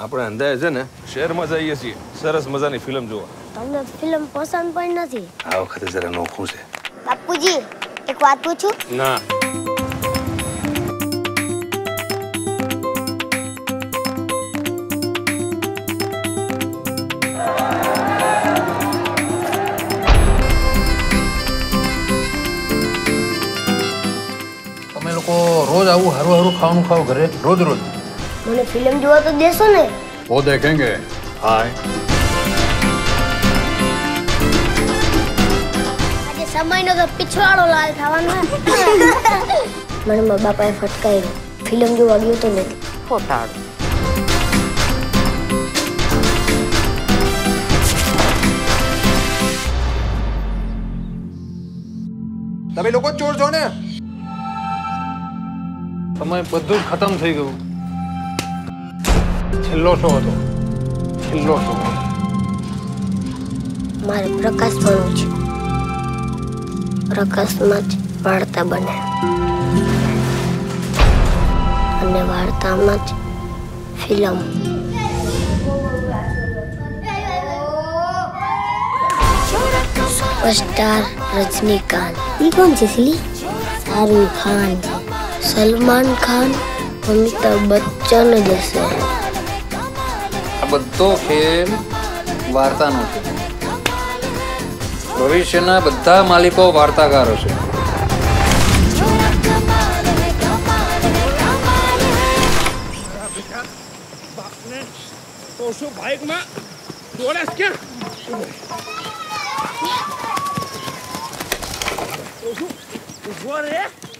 આપણે અંદાજે છે ને શહેરમાં જઈએ છીએ સરસ મજાની ફિલ્મ જોવા. તમને ફિલ્મ પસંદ પણ નથી. આ વખતે જરા નોખું છે. બાપુજી એક વાત પૂછું? ના. તમે લોકો રોજ આવું હારું હારું ખાવાનું ખાઓ ઘરે રોજ રોજ? મને ફિલ્મ જોવા તો દેશો ને? वो देखेंगे. हाय. આજે સમયનો તો પીછવાડો લાલ થવાનો. મને મારા બાપાએ ફટકાર્યો. ફિલ્મ જોવા ગયો તો ને. ખોટાડો. તમે લોકો ચોર છો ને? સમય બધું જ ખતમ થઈ ગયું. છેલ્લો શો હતો. છેલ્લો શો. મારે પ્રકાશ બનવું છે. પ્રકાશમાં જ વાર્તા બને અને વાર્તામાં જ ફિલ્મ. सुपरस्टार रजनीकांत. ये कौन सी सिली? शाहरुख खान, सलमान खान, अमिताभ बच्चन जैसे. આ બધો ખેલ વાર્તાનો છે. ભવિષ્યના બધા માલિકો વાર્તાકારો છે. તો શું બાઇકમાં દોડે છે ક્યાં? ઉભો રે.